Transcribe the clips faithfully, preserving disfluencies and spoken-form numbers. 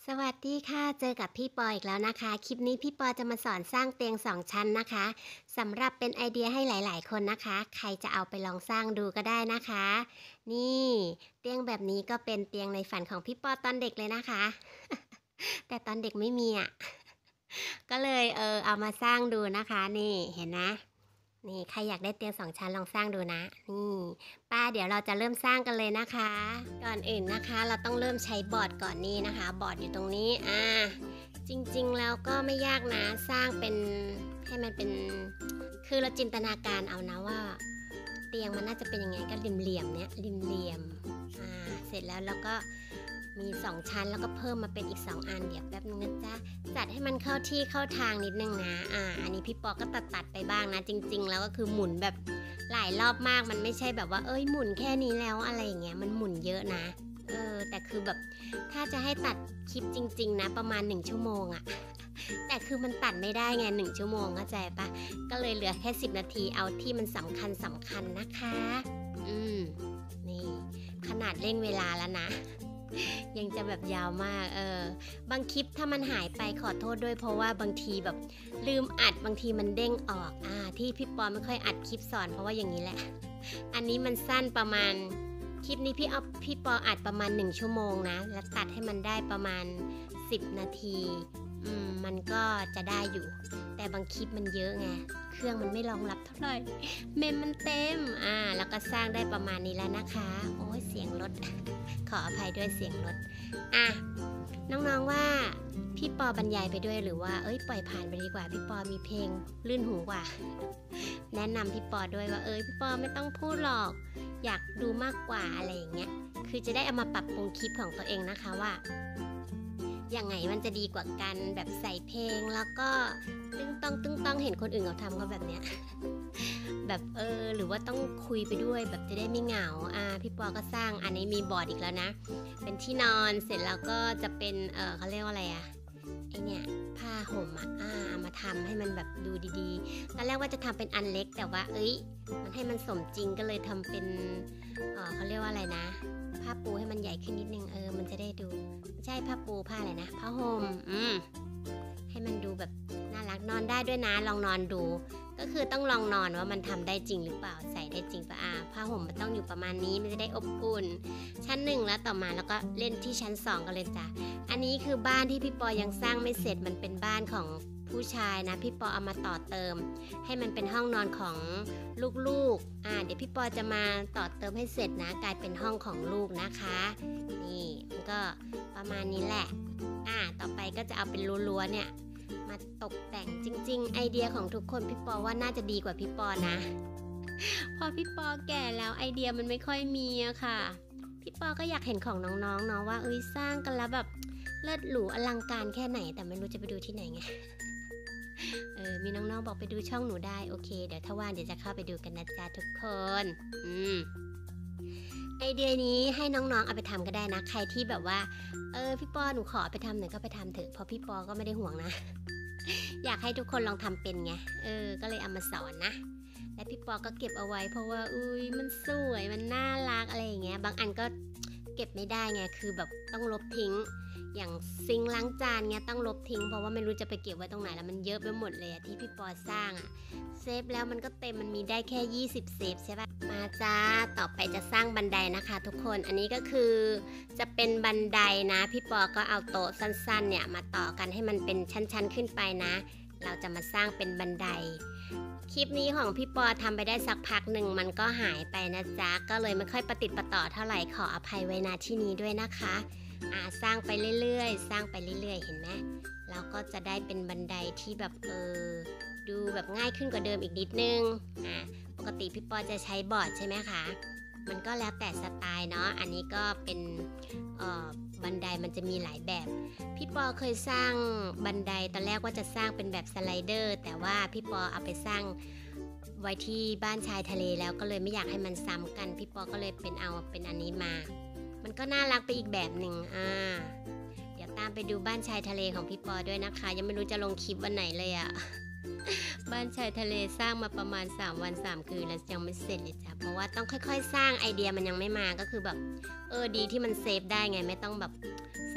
สวัสดีค่ะเจอกับพี่ปออีกแล้วนะคะคลิปนี้พี่ปอจะมาสอนสร้างเตียงสองชั้นนะคะสำหรับเป็นไอเดียให้หลายๆคนนะคะใครจะเอาไปลองสร้างดูก็ได้นะคะนี่เตียงแบบนี้ก็เป็นเตียงในฝันของพี่ปอตอนเด็กเลยนะคะแต่ตอนเด็กไม่มีอ่ะก็เลยเออเอามาสร้างดูนะคะนี่เห็นนะนี่ใครอยากได้เตียงสองชั้นลองสร้างดูนะนี่ป้าเดี๋ยวเราจะเริ่มสร้างกันเลยนะคะก่อนอื่นนะคะเราต้องเริ่มใช้บอร์ดก่อนนี่นะคะบอร์ดอยู่ตรงนี้อ่าจริงๆแล้วก็ไม่ยากนะสร้างเป็นให้มันเป็นคือเราจินตนาการเอานะว่าเตียงมันน่าจะเป็นยังไงก็ริมเหลี่ยมเนี้ยริมเหลี่ยมอ่าเสร็จแล้วแล้วก็มีสองชั้นแล้วก็เพิ่มมาเป็นอีกสองอันเดี๋ยวแป๊บนึงนะจ๊ะจัดให้มันเข้าที่เข้าทางนิดนึงนะอ่าอันนี้พี่ปอก็ตัดตัดไปบ้างนะจริงๆแล้วก็คือหมุนแบบหลายรอบมากมันไม่ใช่แบบว่าเอ้ยหมุนแค่นี้แล้วอะไรอย่างเงี้ยมันหมุนเยอะนะเออแต่คือแบบถ้าจะให้ตัดคลิปจริงๆนะประมาณหนึ่งชั่วโมงอะแต่คือมันตัดไม่ได้ไงหนึ่งชั่วโมงเข้าใจปะก็เลยเหลือแค่สิบนาทีเอาที่มันสำคัญสำคัญนะคะอืมนี่ขนาดเร่งเวลาแล้วนะยังจะแบบยาวมากเออบางคลิปถ้ามันหายไปขอโทษด้วยเพราะว่าบางทีแบบลืมอัดบางทีมันเด้งออกอ่าที่พี่ปอไม่ค่อยอัดคลิปสอนเพราะว่าอย่างนี้แหละอันนี้มันสั้นประมาณคลิปนี้พี่เอาพี่ปออัดประมาณหนึ่งชั่วโมงนะแล้วตัดให้มันได้ประมาณสิบนาทีอืมมันก็จะได้อยู่แต่บางคลิปมันเยอะไงเครื่องมันไม่รองรับเท่าไหร่เมมมันเต็มอ่าแล้วก็สร้างได้ประมาณนี้แล้วนะคะโอ้ยเสียงรถ ขออภัยด้วยเสียงรถอ่ะน้องๆว่าพี่ปอบรรยายไปด้วยหรือว่าเอ้ยปล่อยผ่านไปดีกว่าพี่ปอมีเพลงลื่นหูกว่าแนะนำพี่ปอด้วยว่าเอ้ยพี่ปอไม่ต้องพูดหรอกอยากดูมากกว่าอะไรอย่างเงี้ยคือจะได้เอามาปรับปรุงคลิปของตัวเองนะคะว่ายังไงมันจะดีกว่ากันแบบใส่เพลงแล้วก็ตึ้งต้องตึ้งต้องเห็นคนอื่นเขาทำก็แบบเนี้ยแบบเออหรือว่าต้องคุยไปด้วยแบบจะได้ไม่เหงาอ่าพี่ปอก็สร้างอันนี้มีบอร์ดอีกแล้วนะเป็นที่นอนเสร็จแล้วก็จะเป็นเออเขาเรียกว่าอะไรอะไอเนี่ยผ้าห่มอะอ่าเอามาทำให้มันแบบดูดีๆตอนแรกว่าจะทำเป็นอันเล็กแต่ว่าเอ้ยมันให้มันสมจริงก็เลยทำเป็นเออเขาเรียกว่าอะไรนะผ้าปูให้มันใหญ่ขึ้นนิดนึงเออมันจะได้ดูไม่ใช่ผ้าปูผ้าอะไรนะผ้าห่มอืมให้มันดูแบบน่ารักนอนได้ด้วยนะลองนอนดูก็คือต้องลองนอนว่ามันทำได้จริงหรือเปล่าใส่ได้จริงป่ะอ่าผ้าห่มมันต้องอยู่ประมาณนี้มันจะได้อบอุ่นชั้นหนึ่งแล้วต่อมาแล้วก็เล่นที่ชั้นสองกันเลยจ้ะอันนี้คือบ้านที่พี่ปอยังสร้างไม่เสร็จมันเป็นบ้านของผู้ชายนะพี่ปอเอามาต่อเติมให้มันเป็นห้องนอนของลูกๆอ่าเดี๋ยวพี่ปอจะมาต่อเติมให้เสร็จนะกลายเป็นห้องของลูกนะคะนี่มันก็ประมาณนี้แหละอ่าต่อไปก็จะเอาเป็นรั้วๆเนี่ยมาตกแต่งจริงๆไอเดียของทุกคนพี่ปอว่าน่าจะดีกว่าพี่ปอนะพอพี่ปอแก่แล้วไอเดียมันไม่ค่อยมีอะค่ะพี่ปอก็อยากเห็นของน้องๆเนาะว่าเอ้ยสร้างกันแล้วแบบเลิศหรูอลังการแค่ไหนแต่ไม่รู้จะไปดูที่ไหนไงเออมีน้องๆบอกไปดูช่องหนูได้โอเคเดี๋ยวถ้าว่างเดี๋ยวจะเข้าไปดูกันนะจ๊ะทุกคนอืมไอเดียนี้ให้น้องๆเอาไปทำก็ได้นะใครที่แบบว่าเออพี่ปอหนูขอไปทำหน่อยก็ไปทำเถอะเพราะพี่ปอก็ไม่ได้ห่วงนะอยากให้ทุกคนลองทำเป็นไงเออก็เลยเอามาสอนนะและพี่ปอก็เก็บเอาไว้เพราะว่าอุ้ยมันสวยมันน่ารักอะไรอย่างเงี้ยบางอันก็เก็บไม่ได้ไงคือแบบต้องลบทิ้งอย่างซิงค์ล้างจานเงี้ยต้องลบทิ้งเพราะว่าไม่รู้จะไปเก็บไว้ตรงไหนแล้วมันเยอะไปหมดเลยที่พี่ปอสร้างอะเซฟแล้วมันก็เต็มมันมีได้แค่ยี่สิบเซฟใช่ปะมาจ้าต่อไปจะสร้างบันไดนะคะทุกคนอันนี้ก็คือจะเป็นบันไดนะพี่ปอก็เอาโต๊ะสั้นๆเนี่ยมาต่อกันให้มันเป็นชั้นๆขึ้นไปนะเราจะมาสร้างเป็นบันไดคลิปนี้ของพี่ปอทำไปได้สักพักหนึ่งมันก็หายไปนะจ๊ะก็เลยไม่ค่อยประติดประต่อเท่าไหร่ขออภัยไว้ณที่นี้ด้วยนะคะอ่าสร้างไปเรื่อยๆสร้างไปเรื่อยๆเห็นไหมเราก็จะได้เป็นบันไดที่แบบเออดูแบบง่ายขึ้นกว่าเดิมอีกนิดนึงอ่าปกติพี่ปอจะใช้บอร์ดใช่ไหมคะมันก็แล้วแต่สไตล์เนาะอันนี้ก็เป็นเอ่อบันไดมันจะมีหลายแบบพี่ปอเคยสร้างบันไดตอนแรกว่าจะสร้างเป็นแบบสไลเดอร์แต่ว่าพี่ปอเอาไปสร้างไว้ที่บ้านชายทะเลแล้วก็เลยไม่อยากให้มันซ้ำกันพี่ปอก็เลยเป็นเอาเป็นอันนี้มามันก็น่ารักไปอีกแบบหนึ่งอ่าเดี๋ยวตามไปดูบ้านชายทะเลของพี่ปอด้วยนะคะยังไม่รู้จะลงคลิปวันไหนเลยอะ บ้านชายทะเลสร้างมาประมาณสามวันสามคืนแล้วยังไม่เสร็จเลยจ้ะเพราะว่าต้องค่อยๆสร้างไอเดียมันยังไม่มาก็คือแบบเออดีที่มันเซฟได้ไงไม่ต้องแบบสร้าง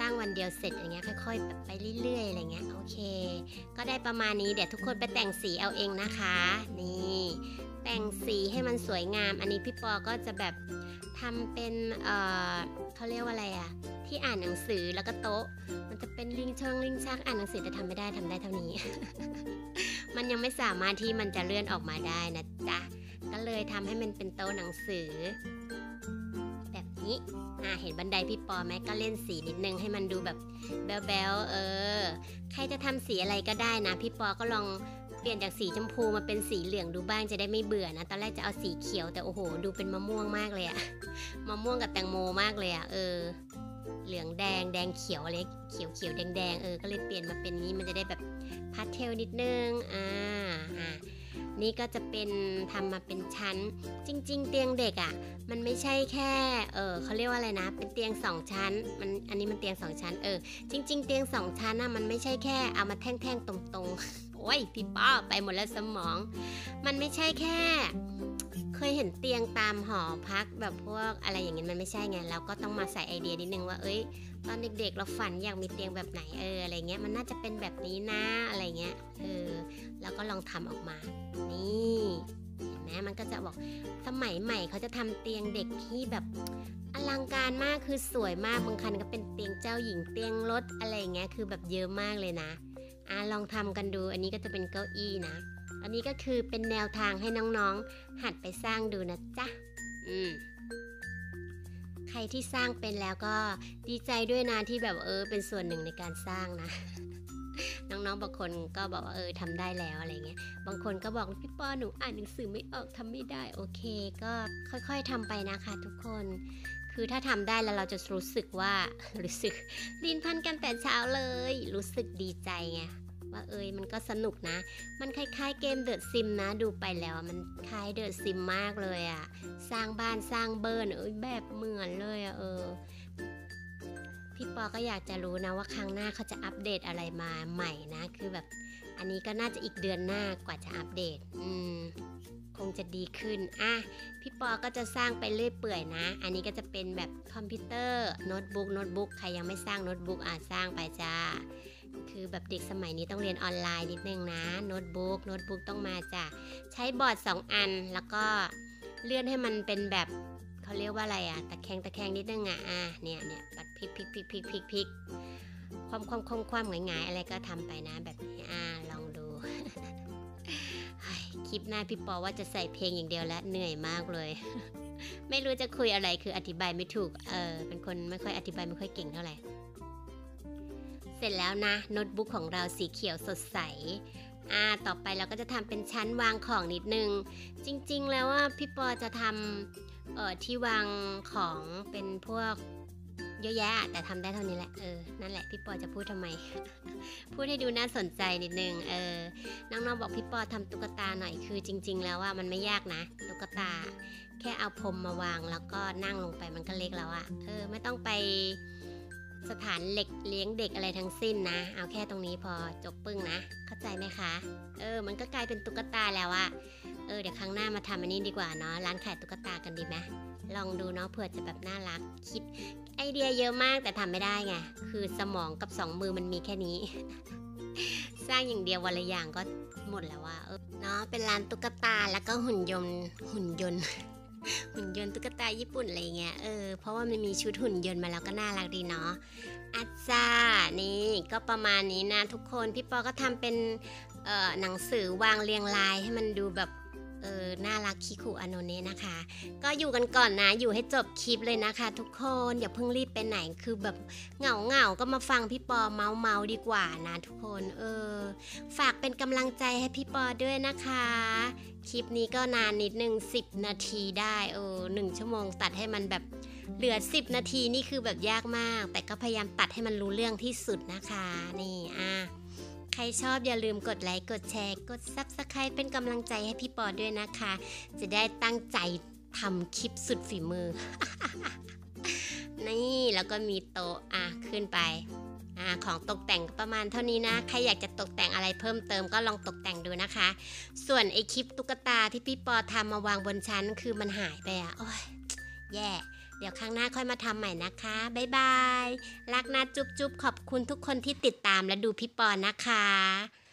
างวันเดียวเสร็จอย่างเงี้ยค่อยๆแบบไปเรื่อยๆอะไรเงี้ยโอเคก็ได้ประมาณนี้เดี๋ยวทุกคนไปแต่งสีเอาเองนะคะนี่แต่งสีให้มันสวยงามอันนี้พี่ปอก็จะแบบทำเป็นเอ่อเขาเรียกว่าอะไรอะที่อ่านหนังสือแล้วก็โต๊ะมันจะเป็นลิงเชิงลิงชักอ่านหนังสือแต่ทำไม่ได้ทำได้เท่านี้ มันยังไม่สามารถที่มันจะเลื่อนออกมาได้นะจ๊ะก็เลยทำให้มันเป็นโต๊ะหนังสือแบบนี้อ่าเห็นบันไดพี่ปอไหมก็เล่นสีนิดนึงให้มันดูแบบแบ๊วๆเออใครจะทำสีอะไรก็ได้นะพี่ปอก็ลองเปลี่ยนจากสีชมพูมาเป็นสีเหลืองดูบ้างจะได้ไม่เบื่อนะตอนแรกจะเอาสีเขียวแต่โอ้โหดูเป็นมะม่วงมากเลยอะมะม่วงกับแตงโมมากเลยอะเออเหลืองแดงแดงเขียวอะไรเขียวเขียวแดงแดงเออก็เลยเปลี่ยนมาเป็นนี้มันจะได้แบบพาสเทลนิดนึงอ่าอ่านี่ก็จะเป็นทำมาเป็นชั้นจริงๆเตียงเด็กอ่ะมันไม่ใช่แค่เออเขาเรียกว่าอะไรนะเป็นเตียงสองชั้นมันอันนี้มันเตียงสองชั้นเออจริงๆเตียงสองชั้นน่ะมันไม่ใช่แค่เอามาแท่งๆตรงๆโอ้ยพี่ป้าไปหมดแล้วสมองมันไม่ใช่แค่เคยเห็นเตียงตามหอพักแบบพวกอะไรอย่างเงี้ยมันไม่ใช่ไงเราก็ต้องมาใส่ไอเดียนิดนึงว่าเอ้ยตอนเด็กๆเราฝันอยากมีเตียงแบบไหนเอออะไรเงี้ยมันน่าจะเป็นแบบนี้นะอะไรเงี้ยเออแล้วก็ลองทำออกมานี่เห็นไหมมันก็จะบอกสมัยใหม่เขาจะทำเตียงเด็กที่แบบอลังการมากคือสวยมากบางคันก็เป็นเตียงเจ้าหญิงเตียงรถอะไรเงี้ยคือแบบเยอะมากเลยนะอ่ะลองทำกันดูอันนี้ก็จะเป็นเก้าอี้นะอันนี้ก็คือเป็นแนวทางให้น้องๆหัดไปสร้างดูนะจ๊ะอืมใครที่สร้างเป็นแล้วก็ดีใจด้วยนะที่แบบเออเป็นส่วนหนึ่งในการสร้างนะ น้องๆบางคนก็บอกว่าเออทำได้แล้วอะไรเงี้ยบางคนก็บอกพี่ปอหนูอ่านหนังสือไม่ออกทำไม่ได้โอเคก็ค่อยๆทำไปนะคะทุกคนคือถ้าทำได้แล้วเราจะรู้สึกว่า รู้สึกลิ้นพันกันแต่เช้าเลยรู้สึกดีใจไงว่าเอยมันก็สนุกนะมันคล้ายๆเกมเดอะซิมนะดูไปแล้วมันคล้ายเดอะซิมมากเลยอะสร้างบ้านสร้างเบิร์นเอ้ยแบบเหมือนเลยอะเออพี่ปอก็อยากจะรู้นะว่าครั้งหน้าเขาจะอัปเดตอะไรมาใหม่นะคือแบบอันนี้ก็น่าจะอีกเดือนหน้ากว่าจะอัปเดตอืมคงจะดีขึ้นอ่ะพี่ปอก็จะสร้างไปเรื่อยเปื่อยนะอันนี้ก็จะเป็นแบบคอมพิวเตอร์โน้ตบุ๊กโน้ตบุ๊กใครยังไม่สร้างโน้ตบุ๊กอ่ะสร้างไปจ้าคือแบบเด็กสมัยนี้ต้องเรียนออนไลน์นิดนึงนะโน้ตบุ๊กโน้ตบุ๊กต้องมาจ้ะใช้บอร์ดสองอันแล้วก็เลื่อนให้มันเป็นแบบเขาเรียกว่าอะไรอ่ะตะแคงตะแคงนิดนึงอ่ะอ่ะเนี่ยเนี่ยปัดพลิกพลิกพลิกพลิกพลิกพลิกความความความความหงายหงายอะไรก็ทำไปนะแบบนี้อ่ะลองดู คลิปหน้าพี่ปอว่าจะใส่เพลงอย่างเดียวแล้วเหนื่อยมากเลย ไม่รู้จะคุยอะไรคืออธิบายไม่ถูกเออเป็นคนไม่ค่อยอธิบายไม่ค่อยเก่งเท่าไหร่เสร็จแล้วนะโน้ตบุ๊กของเราสีเขียวสดใสอ่าต่อไปเราก็จะทำเป็นชั้นวางของนิดนึงจริงๆแล้วว่าพี่ปอจะทำเอ่อที่วางของเป็นพวกเยอะแยะแต่ทำได้เท่านี้แหละเออนั่นแหละพี่ปอจะพูดทำไม พูดให้ดูน่าสนใจนิดนึงเออน้องๆบอกพี่ปอทำตุ๊กตาหน่อยคือจริงๆแล้วว่ามันไม่ยากนะตุ๊กตาแค่เอาพรมมาวางแล้วก็นั่งลงไปมันก็เล็กแล้วอะเออไม่ต้องไปสถานเหล็กเลี้ยงเด็กอะไรทั้งสิ้นนะเอาแค่ตรงนี้พอจบปึ้งนะเข้าใจไหมคะเออมันก็กลายเป็นตุ๊กตาแล้วอะเออเดี๋ยวครั้งหน้ามาทำอันนี้ดีกว่าเนาะร้านขายตุ๊กตากันดีไหมลองดูเนาะเผื่อจะแบบน่ารักคิดไอเดียเยอะมากแต่ทำไม่ได้ไงคือสมองกับสองมือมันมีแค่นี้ สร้างอย่างเดียววันละอย่างก็หมดแล้วว่าเออเนาะเป็นร้านตุ๊กตาแล้วก็หุ่นยนต์หุ่นยนต์ หุ่นยนต์ตุ๊กตาญี่ปุ่นอะไรเงี้ยเออเพราะว่ามันมีชุดหุ่นยนต์มาแล้วก็น่ารักดีเนาะอาจารย์นี่ก็ประมาณนี้นะทุกคนพี่ปอก็ทำเป็นเอ่อหนังสือวางเรียงรายให้มันดูแบบเออน่ารักคิคุอาโนเนะนะคะก็อยู่กันก่อนนะอยู่ให้จบคลิปเลยนะคะทุกคนอย่าเพิ่งรีบไปไหนคือแบบเหงาเหงาก็มาฟังพี่ปอเมาเมาดีกว่านะทุกคนเออฝากเป็นกำลังใจให้พี่ปอด้วยนะคะคลิปนี้ก็นานนิดนึงสิบนาทีได้เออหนึ่งชั่วโมงตัดให้มันแบบเหลือสิบนาทีนี่คือแบบยากมากแต่ก็พยายามตัดให้มันรู้เรื่องที่สุดนะคะนี่อ่ะใครชอบอย่าลืมกดไลค์กดแชร์กด ซับสไครบ์ เป็นกำลังใจให้พี่ปอด้วยนะคะจะได้ตั้งใจทำคลิปสุดฝีมือ นี่แล้วก็มีโต๊ะอ่ะขึ้นไปอ่าของตกแต่งประมาณเท่านี้นะใครอยากจะตกแต่งอะไรเพิ่มเติมก็ลองตกแต่งดูนะคะส่วนไอคลิปตุ๊กตาที่พี่ปอทำมาวางบนชั้นคือมันหายไปอ่ะโอ้ยแย่เดี๋ยวครั้งหน้าค่อยมาทำใหม่นะคะบ๊ายบาย รักนะจุ๊บๆขอบคุณทุกคนที่ติดตามและดูพี่ปอนะคะ